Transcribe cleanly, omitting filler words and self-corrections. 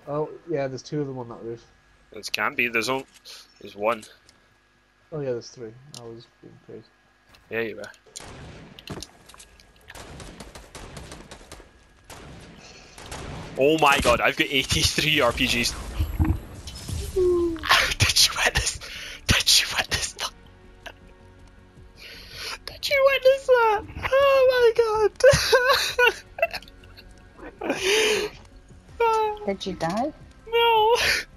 Oh, yeah, there's two of them on that roof. It can be. There's one. Oh, yeah, there's three. I was being crazy. Yeah, you were. Oh my god, I've got 83 RPGs. Did you witness? Did you witness that? Did you witness that? Oh my god. Did you die? No.